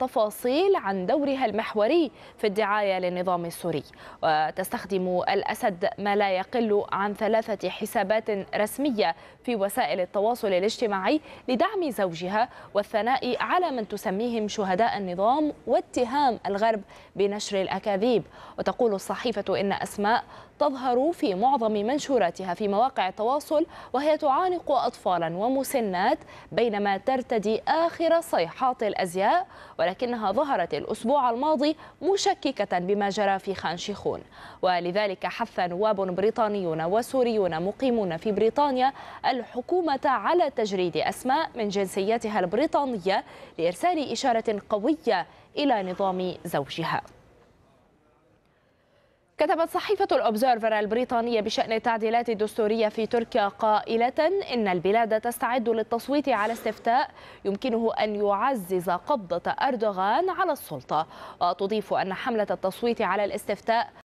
تفاصيل عن دورها المحوري في الدعاية للنظام السوري. وتستخدم الأسد ما لا يقل عن 3 حسابات رسمية في وسائل التواصل الاجتماعي لدعم زوجها والثناء على من تسميهم شهداء النظام واتهام الغرب بنشر الأكاذيب. وتقول الصحيفة إن أسماء تظهر في معظم منشوراتها في مواقع التواصل وهي تعانق أطفالا ومسنات بينما ترتدي آخر صيحات الأزياء، ولكنها ظهرت الأسبوع الماضي مشككة بما جرى في خان شيخون. ولذلك حث نواب بريطانيون وسوريون مقيمون في بريطانيا الحكومة على تجريد أسماء من جنسيتها البريطانية لإرسال إشارة قوية إلى نظام زوجها. كتبت صحيفة الأوبزرفر البريطانية بشأن التعديلات الدستورية في تركيا قائلة إن البلاد تستعد للتصويت على استفتاء يمكنه أن يعزز قبضة أردوغان على السلطة. وتضيف أن حملة التصويت على الاستفتاء